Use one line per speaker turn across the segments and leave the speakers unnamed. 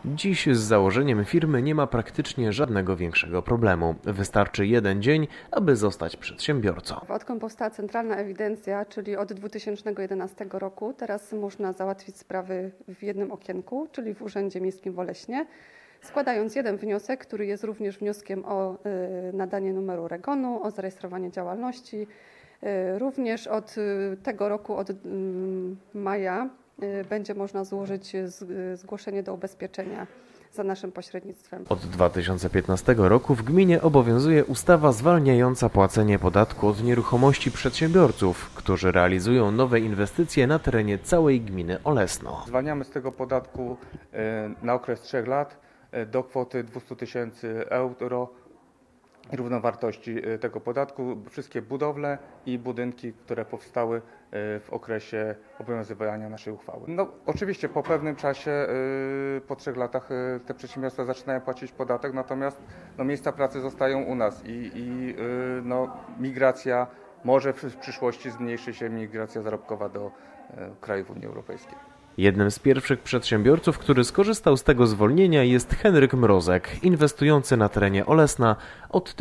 Dziś z założeniem firmy nie ma praktycznie żadnego większego problemu. Wystarczy jeden dzień, aby zostać przedsiębiorcą.
Odkąd powstała centralna ewidencja, czyli od 2011 roku, teraz można załatwić sprawy w jednym okienku, czyli w Urzędzie Miejskim w Oleśnie, składając jeden wniosek, który jest również wnioskiem o nadanie numeru REGON-u, o zarejestrowanie działalności. Również od tego roku, od maja, będzie można złożyć zgłoszenie do ubezpieczenia za naszym pośrednictwem.
Od 2015 roku w gminie obowiązuje ustawa zwalniająca płacenie podatku od nieruchomości przedsiębiorców, którzy realizują nowe inwestycje na terenie całej gminy Olesno.
Zwalniamy z tego podatku na okres 3 lat do kwoty 200 000 euro równowartości tego podatku wszystkie budowle i budynki, które powstały w okresie obowiązywania naszej uchwały. No, oczywiście po pewnym czasie, po 3 latach te przedsiębiorstwa zaczynają płacić podatek, natomiast miejsca pracy zostają u nas i migracja, może w przyszłości zmniejszy się migracja zarobkowa do krajów Unii Europejskiej.
Jednym z pierwszych przedsiębiorców, który skorzystał z tego zwolnienia, jest Henryk Mrozek, inwestujący na terenie Olesna od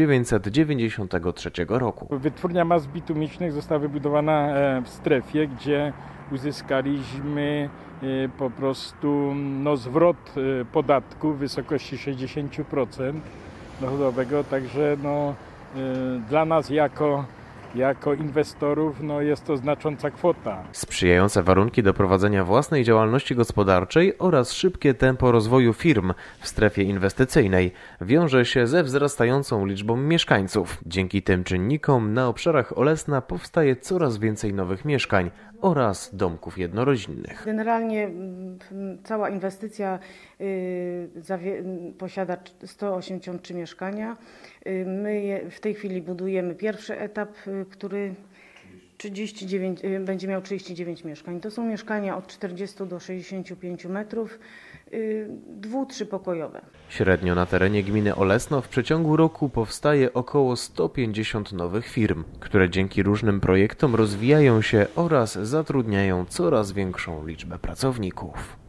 1993 roku.
Wytwórnia mas bitumicznych została wybudowana w strefie, gdzie uzyskaliśmy po prostu zwrot podatku w wysokości 60% dochodowego, także dla nas jako inwestorów jest to znacząca kwota.
Sprzyjające warunki do prowadzenia własnej działalności gospodarczej oraz szybkie tempo rozwoju firm w strefie inwestycyjnej wiąże się ze wzrastającą liczbą mieszkańców. Dzięki tym czynnikom na obszarach Olesna powstaje coraz więcej nowych mieszkań oraz domków jednorodzinnych.
Generalnie cała inwestycja posiada 183 mieszkania. My w tej chwili budujemy pierwszy etap, który będzie miał 39 mieszkań. To są mieszkania od 40 do 65 metrów, 2-3-pokojowe.
Średnio na terenie gminy Olesno w przeciągu roku powstaje około 150 nowych firm, które dzięki różnym projektom rozwijają się oraz zatrudniają coraz większą liczbę pracowników.